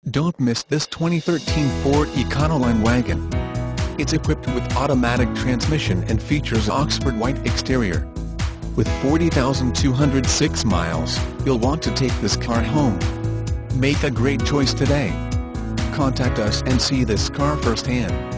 Don't miss this 2013 Ford Econoline Wagon. It's equipped with automatic transmission and features Oxford white exterior. With 40,206 miles, you'll want to take this car home. Make a great choice today. Contact us and see this car firsthand.